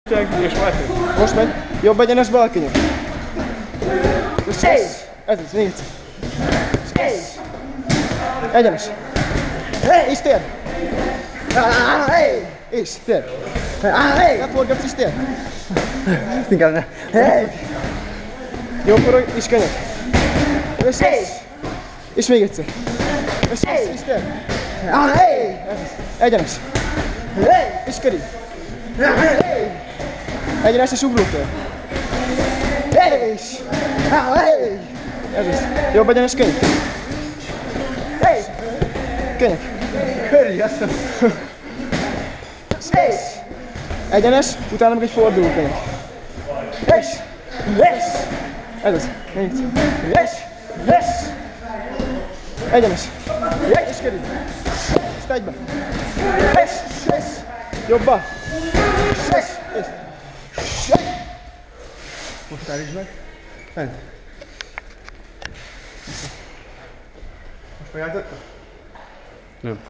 És majd. Most megy. Jobb egyenes balkanyar. Ez az, még egyszer. Egyenes. És tér. És tér. Ne forgatsz és tér. Ezt inkább ne. Jó forog és kanyar. És még egyszer. És tér. Egyenes. És körül. Egyenes és ugrótér. És. Ez az. Jobb egyenes könyv. Könyv. Körül, azt Egyenes, utána meg egy forduló könyv. Ez az. Még egyszer. Egyenes. És körül. És egybe. Jobban. most állítsd meg. Fent. Most megálltottad? Nem.